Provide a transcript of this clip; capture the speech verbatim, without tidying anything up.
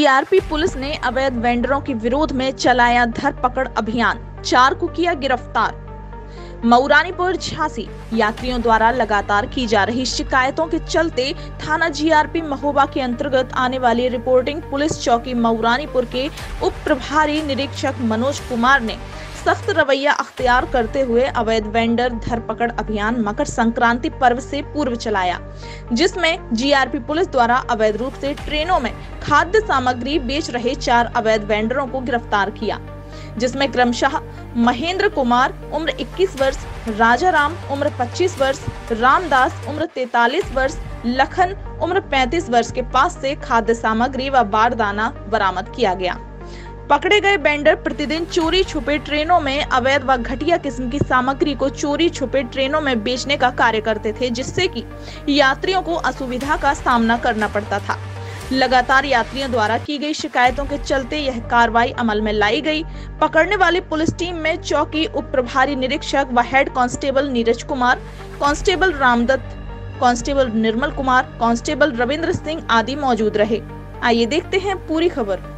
GRP police ने अवैध वेंडरों के विरोध में चलाया धरपकड़ अभियान, चार को किया गिरफ्तार। मऊरानीपुर झांसी यात्रियों द्वारा लगातार की जा रही शिकायतों के चलते थाना जीआरपी महोबा के अंतर्गत आने वाली रिपोर्टिंग पुलिस चौकी मऊरानीपुर के उप प्रभारी निरीक्षक मनोज कुमार ने सख्त रवैया अख्तियार करते हुए अवैध वेंडर धरपकड़ अभियान मकर संक्रांति पर्व से पूर्व चलाया, जिसमें जीआरपी पुलिस द्वारा अवैध रूप से ट्रेनों में खाद्य सामग्री बेच रहे चार अवैध वेंडरों को गिरफ्तार किया, जिसमें क्रमशः महेंद्र कुमार उम्र इक्कीस वर्ष, राजा राम उम्र पच्चीस वर्ष, रामदास उम्र तैंतालीस वर्ष, लखन उम्र पैंतीस वर्ष के पास से खाद्य सामग्री व बारदाना बरामद किया गया। पकड़े गए वेंडर प्रतिदिन चोरी छुपे ट्रेनों में अवैध व घटिया किस्म की सामग्री को चोरी छुपे ट्रेनों में बेचने का कार्य करते थे, जिससे कि यात्रियों को असुविधा का सामना करना पड़ता था। लगातार यात्रियों द्वारा की गई शिकायतों के चलते यह कार्रवाई अमल में लाई गई। पकड़ने वाली पुलिस टीम में चौकी उप प्रभारी निरीक्षक व head constable Neeraj Kumar, constable Ramdatt, constable Nirmal Kumar, constable Ravindra Singh आदि मौजूद रहे। आइए देखते हैं पूरी खबर।